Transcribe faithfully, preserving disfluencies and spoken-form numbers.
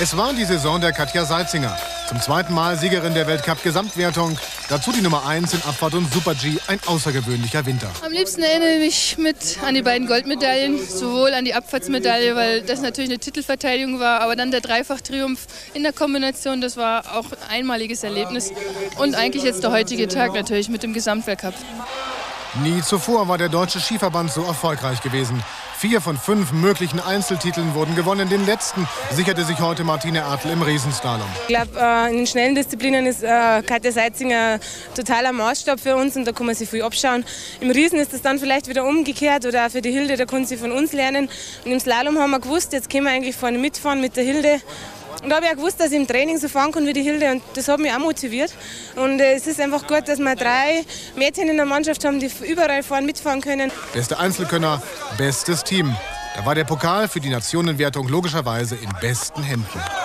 Es war die Saison der Katja Salzinger. Zum zweiten Mal Siegerin der Weltcup-Gesamtwertung. Dazu die Nummer eins in Abfahrt und Super-G. Ein außergewöhnlicher Winter. Am liebsten erinnere ich mich mit an die beiden Goldmedaillen. Sowohl an die Abfahrtsmedaille, weil das natürlich eine Titelverteidigung war. Aber dann der Dreifach-Triumph in der Kombination, das war auch ein einmaliges Erlebnis. Und eigentlich jetzt der heutige Tag natürlich mit dem Gesamtweltcup. Nie zuvor war der Deutsche Skiverband so erfolgreich gewesen. Vier von fünf möglichen Einzeltiteln wurden gewonnen. Den letzten sicherte sich heute Martine Ertl im Riesenslalom. Ich glaube, in den schnellen Disziplinen ist Katja Salzinger totaler Maßstab für uns und da kann man sich viel abschauen. Im Riesen ist es dann vielleicht wieder umgekehrt oder auch für die Hilde, da kann sie von uns lernen. Und im Slalom haben wir gewusst, jetzt können wir eigentlich vorne mitfahren mit der Hilde. Und da habe ich auch gewusst, dass ich im Training so fahren kann wie die Hilde und das hat mich auch motiviert. Und äh, es ist einfach gut, dass wir drei Mädchen in der Mannschaft haben, die überall vorne mitfahren können. Beste Einzelkönner, bestes Team. Da war der Pokal für die Nationenwertung logischerweise in besten Händen.